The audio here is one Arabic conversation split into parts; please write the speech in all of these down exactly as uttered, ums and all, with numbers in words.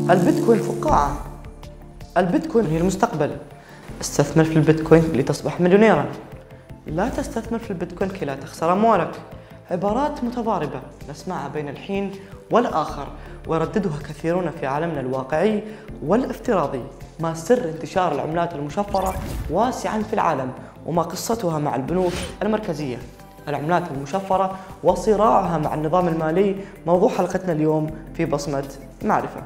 البيتكوين فقاعة. البيتكوين هي المستقبل. استثمر في البيتكوين لتصبح مليونيرا. لا تستثمر في البيتكوين كي لا تخسر أموالك. عبارات متضاربة نسمعها بين الحين والآخر ويرددها كثيرون في عالمنا الواقعي والافتراضي. ما سر انتشار العملات المشفرة واسعا في العالم، وما قصتها مع البنوك المركزية؟ العملات المشفرة وصراعها مع النظام المالي موضوع حلقتنا اليوم في بصمة معرفة.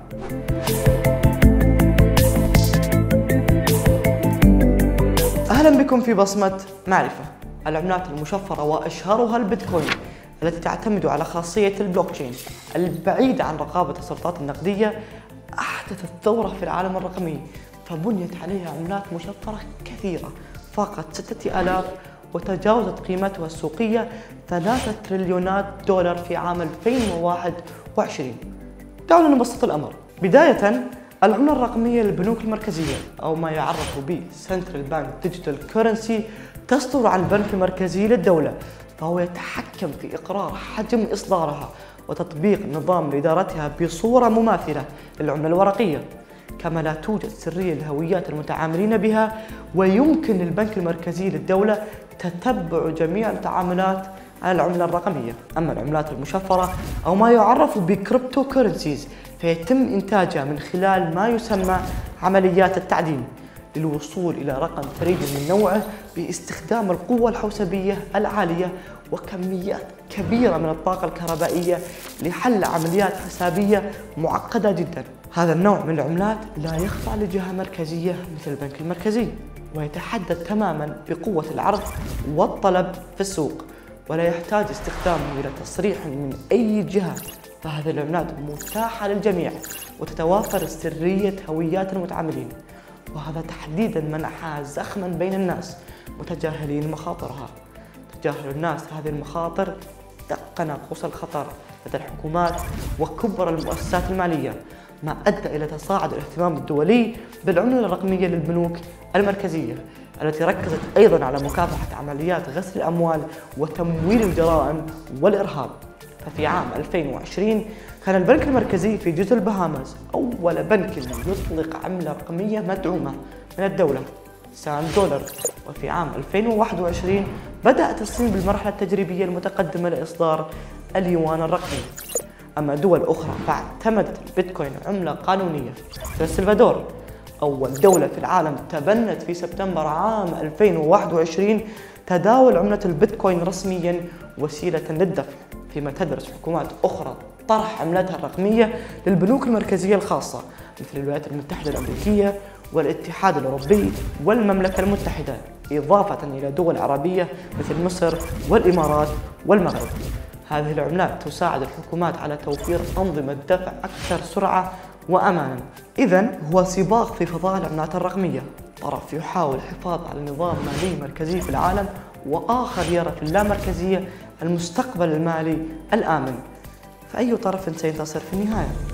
أهلا بكم في بصمة معرفة. العملات المشفرة وأشهرها البيتكوين التي تعتمد على خاصية البلوكتشين البعيدة عن رقابة السلطات النقدية أحدثت ثورة في العالم الرقمي، فبنيت عليها عملات مشفرة كثيرة فاقت ستة آلاف وتجاوزت قيمتها السوقية ثلاثة تريليونات دولار في عام ألفين وواحد وعشرين. دعونا نبسط الأمر. بداية، العملة الرقمية للبنوك المركزية أو ما يعرف ب Central Bank Digital Currency تصدر عن البنك المركزي للدولة، فهو يتحكم في إقرار حجم إصدارها وتطبيق نظام لإدارتها بصورة مماثلة للعملة الورقية. كما لا توجد سرية لهويات المتعاملين بها، ويمكن للبنك المركزي للدولة تتبع جميع التعاملات على العملة الرقمية. أما العملات المشفرة أو ما يعرف بكريبتو كورنسيز فيتم إنتاجها من خلال ما يسمى عمليات التعدين للوصول إلى رقم فريد من نوعه باستخدام القوة الحوسبية العالية وكميات كبيرة من الطاقة الكهربائية لحل عمليات حسابية معقدة جدا. هذا النوع من العملات لا يخضع لجهة مركزية مثل البنك المركزي، ويتحدد تماما بقوة العرض والطلب في السوق، ولا يحتاج استخدامه إلى تصريح من أي جهة. فهذه العملات متاحة للجميع وتتوافر سرية هويات المتعاملين، وهذا تحديدا منحها زخما بين الناس متجاهلين مخاطرها. تجاهل الناس هذه المخاطر دق ناقوس الخطر لدى الحكومات وكبرى المؤسسات المالية، ما أدى إلى تصاعد الاهتمام الدولي بالعملة الرقمية للبنوك المركزية التي ركزت أيضا على مكافحة عمليات غسل الأموال وتمويل الجرائم والإرهاب. ففي عام ألفين وعشرين كان البنك المركزي في جزر البهاماز أول بنك يطلق عملة رقمية مدعومة من الدولة سان دولار. وفي عام ألفين وواحد وعشرين بدأت الصين بالمرحلة التجريبية المتقدمة لإصدار اليوان الرقمي. أما دول أخرى فاعتمدت البيتكوين عملة قانونية مثل السلفادور. أول دولة في العالم تبنت في سبتمبر عام ألفين وواحد وعشرين تداول عملة البيتكوين رسميا وسيلة للدفع، فيما تدرس حكومات أخرى طرح عملتها الرقمية للبنوك المركزية الخاصة مثل الولايات المتحدة الأمريكية والاتحاد الأوروبي والمملكة المتحدة، إضافة إلى دول عربية مثل مصر والإمارات والمغرب. هذه العملات تساعد الحكومات على توفير أنظمة دفع أكثر سرعة وأمانا. إذن هو سباق في فضاء العملات الرقمية، طرف يحاول الحفاظ على نظام مالي مركزي في العالم، وآخر يرى في اللامركزية المستقبل المالي الآمن. فأي طرف سينتصر في النهاية؟